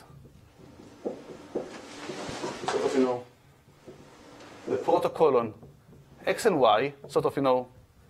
sort of you know the protocol on x and y, sort of you know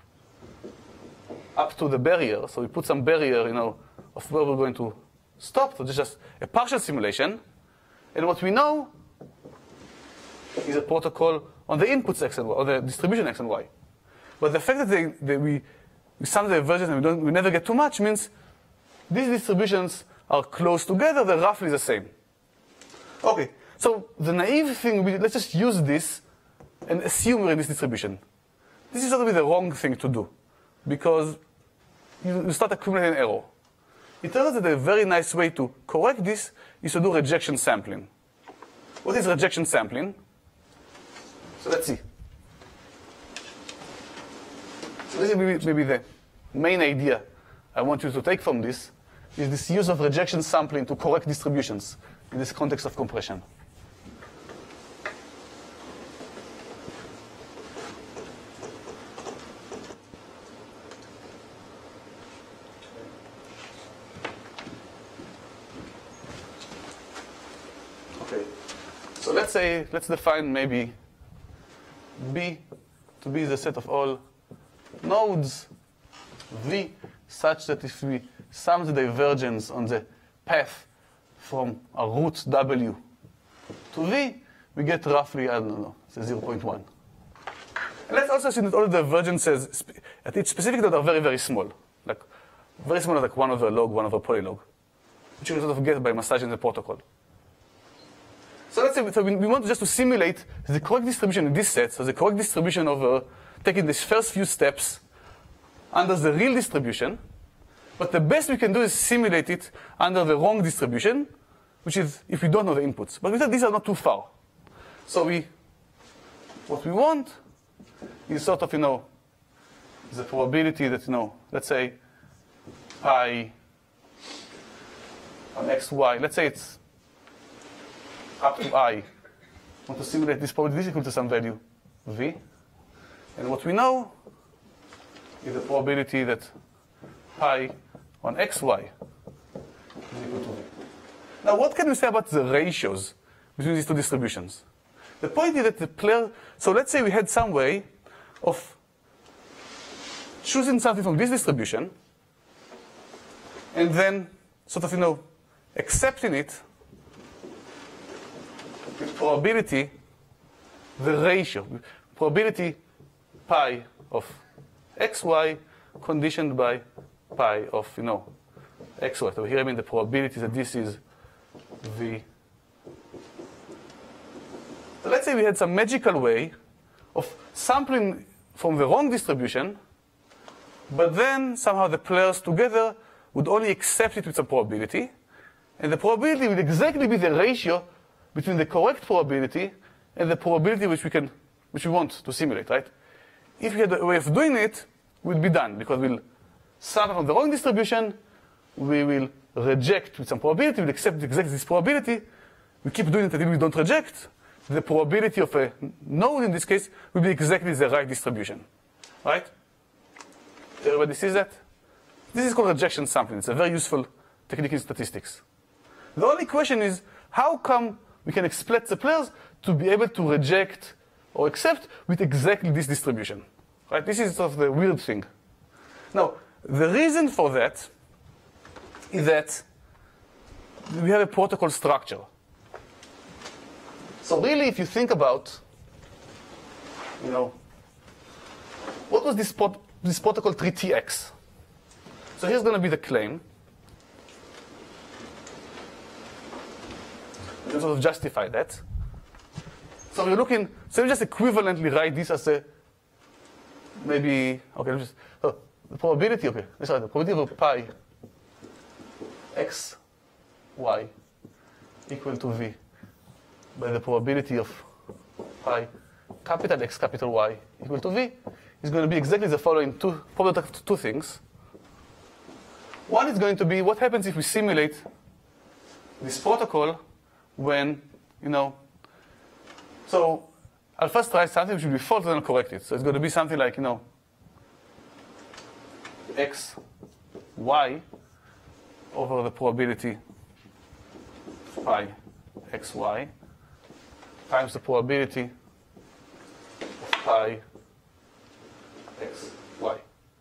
up to the barrier. So we put some barrier, you know, of where we're going to stop. So this is just a partial simulation. And what we know is a protocol on the inputs x and y, or the distribution x and y. But the fact that they, they, we, we sum the divergence and we, don't, we never get too much means these distributions are close together. They're roughly the same. Okay, so the naive thing, we, let's just use this and assume we're in this distribution. This is totally the wrong thing to do, because you, you start accumulating error. It turns out that a very nice way to correct this is to do rejection sampling. What is rejection sampling? So let's see. So this is maybe, maybe the main idea I want you to take from this, is this use of rejection sampling to correct distributions in this context of compression. Okay, so let's say, let's define maybe B to be the set of all nodes V, such that if we sum the divergence on the path from a root W to V, we get roughly, I don't know, say zero point one. And let's also assume that all the divergences at each specific node are very, very small. Like, very small, like one over log, one over polylog, which you can sort of get by massaging the protocol. So let's say so we, we want just to simulate the correct distribution in this set, so the correct distribution over taking these first few steps under the real distribution. But the best we can do is simulate it under the wrong distribution, which is if we don't know the inputs. But we said these are not too far. So we, what we want is sort of, you know, the probability that, you know, let's say pi on x, y, let's say it's up to I want to simulate this probability, this is equal to some value V. And what we know is the probability that pi on xy is equal to V. Now, what can we say about the ratios between these two distributions? The point is that the player, so let's say we had some way of choosing something from this distribution and then sort of, you know, accepting it with probability, the ratio, probability pi of xy conditioned by pi of, you know, xy. So here I mean the probability that this is V. So let's say we had some magical way of sampling from the wrong distribution, but then somehow the players together would only accept it with some probability, and the probability would exactly be the ratio between the correct probability and the probability which we can, which we want to simulate, right? If we had a way of doing it, we'd be done, because we'll sample from the wrong distribution, we will reject with some probability, we'll accept exactly this probability, we keep doing it until we don't reject. The probability of a node in this case will be exactly the right distribution, right? Everybody sees that? This is called rejection sampling. It's a very useful technique in statistics. The only question is, how come we can exploit the players to be able to reject or accept with exactly this distribution, right? This is sort of the weird thing. Now, the reason for that is that we have a protocol structure. So really, if you think about, you know, what was this, pot, this protocol three T X? So here's going to be the claim. You can sort of justify that. So we're looking, so we just equivalently write this as a, maybe, okay, just, oh, the probability, okay, sorry, the probability of pi x, y equal to V by the probability of pi capital X capital Y equal to V is going to be exactly the following two, probably two things. One is going to be what happens if we simulate this protocol when, you know, so I'll first try something which will be false and I'll correct it. So it's going to be something like, you know, X, Y over the probability pi X, Y times the probability of pi X, Y.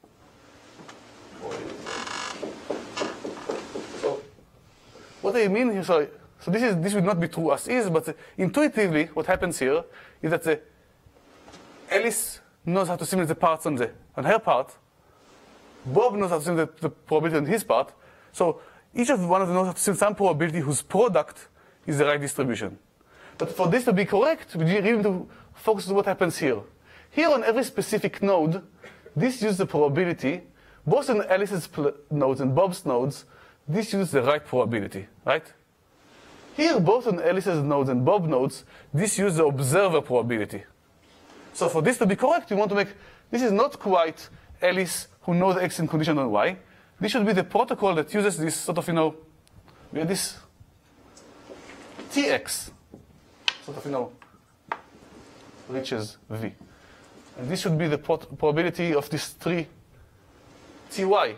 So what I mean here, so, so this is this would not be true as is, but intuitively what happens here is that the Alice knows how to simulate the parts on the on her part. Bob knows how to simulate the, the probability on his part. So each of one of them knows how to simulate some probability whose product is the right distribution. But for this to be correct, we really need to focus on what happens here. Here on every specific node, this uses the probability. Both on Alice's nodes and Bob's nodes, this uses the right probability, right? Here, both on Alice's nodes and Bob's nodes, this uses the observer probability. So for this to be correct, we want to make, this is not quite Alice who knows X and condition on Y. This should be the protocol that uses this sort of, you know, we have this T X, sort of, you know, reaches V. And this should be the probability of this three T Y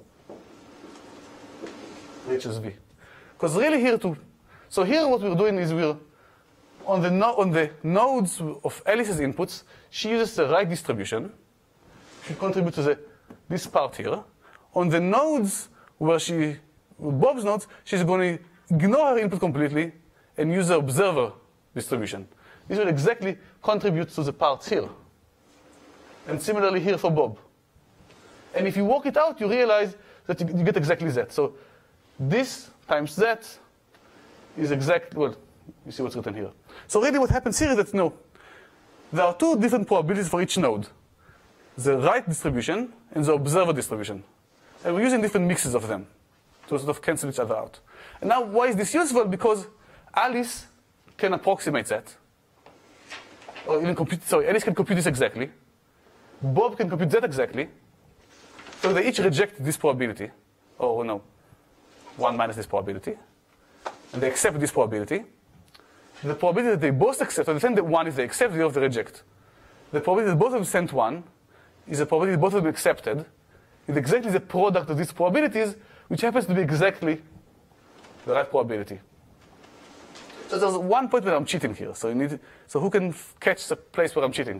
reaches V. Because really here to, so here what we're doing is we're, on the, no, on the nodes of Alice's inputs, she uses the right distribution. She contributes to the, this part here. On the nodes where she, Bob's nodes, she's going to ignore her input completely and use the observer distribution. This will exactly contribute to the parts here. And similarly here for Bob. And if you work it out, you realize that you, you get exactly that. So this times that is exactly, well, you see what's written here. So really what happens here is that, no, there are two different probabilities for each node. The right distribution and the observer distribution. And we're using different mixes of them to sort of cancel each other out. And now why is this useful? Because Alice can approximate that. Or even compute, sorry, Alice can compute this exactly. Bob can compute that exactly. So they each reject this probability. Or no, one minus this probability. And they accept this probability. the probability that they both accept, understand that one is they accept, the other they reject. The probability that both of them sent one is the probability that both of them accepted. It's exactly the product of these probabilities, which happens to be exactly the right probability. So there's one point where I'm cheating here. So you need. So who can f- catch the place where I'm cheating?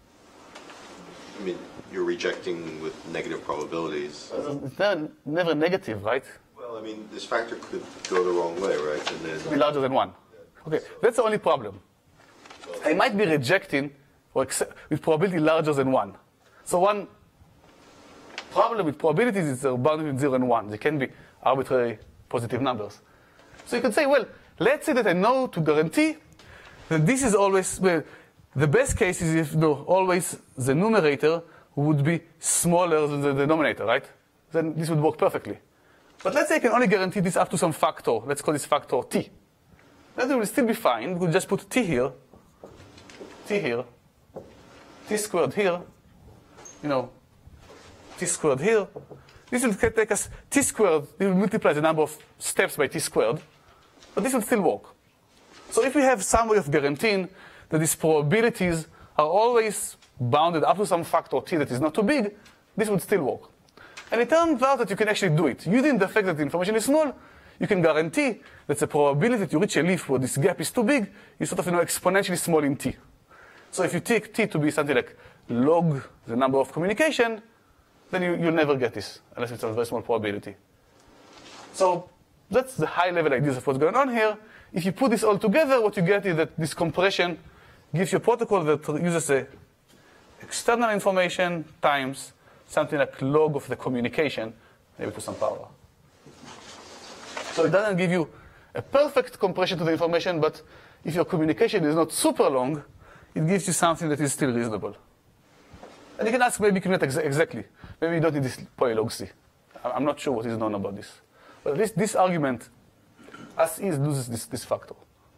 I mean, you're rejecting with negative probabilities. It's never, never negative, right? Well, I mean, this factor could go the wrong way, right? And then Be larger than one. Okay, that's the only problem. I might be rejecting or accept, with probability larger than one. So one problem with probabilities is they're bounded between zero and one. They can be arbitrary positive numbers. So you could say, well, let's say that I know to guarantee that this is always, well, the best case is if no, always the numerator would be smaller than the denominator, right? Then this would work perfectly. But let's say I can only guarantee this up to some factor. Let's call this factor t. That will still be fine. We could just put t here, t here, t squared here, you know, t squared here. This will take us t squared. It will multiply the number of steps by t squared. But this will still work. So if we have some way of guaranteeing that these probabilities are always bounded up to some factor t that is not too big, this would still work. And it turns out that you can actually do it. Using the fact that the information is small, you can guarantee that the probability that you reach a leaf where this gap is too big is sort of, you know, exponentially small in t. So if you take t to be something like log the number of communication, then you, you'll never get this, unless it's a very small probability. So that's the high-level ideas of what's going on here. If you put this all together, what you get is that this compression gives you a protocol that uses a external information times something like log of the communication, maybe to some power. So it doesn't give you a perfect compression to the information, but if your communication is not super long, it gives you something that is still reasonable. And you can ask, maybe you can not ex- exactly. Maybe you don't need this polylog C. I'm not sure what is known about this. But at least this argument, as is, loses this, this factor.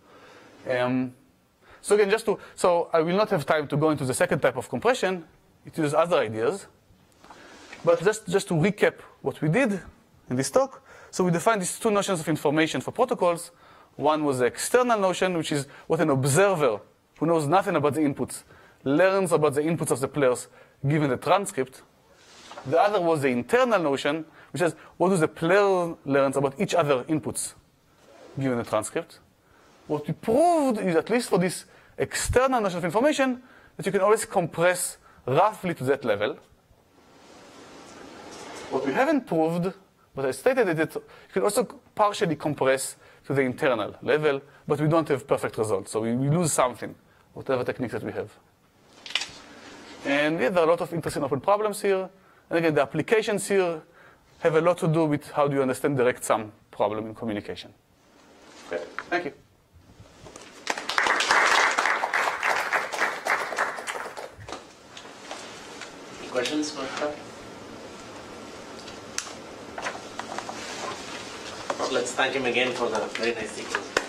Um, so again, just to, so I will not have time to go into the second type of compression. It uses other ideas. But just, just to recap what we did in this talk. So we defined these two notions of information for protocols. One was the external notion, which is what an observer who knows nothing about the inputs learns about the inputs of the players given the transcript. The other was the internal notion, which is what do the player learns about each other inputs given the transcript. What we proved is, at least for this external notion of information, that you can always compress roughly to that level. What we haven't proved, but I stated, is that you can also partially compress to the internal level, but we don't have perfect results. So we, we lose something, whatever techniques that we have. And yeah, there are a lot of interesting open problems here. And again, the applications here have a lot to do with how do you understand direct sum problem in communication. Okay. Thank you. Any questions for Shah? So let's thank him again for the very nice sequence.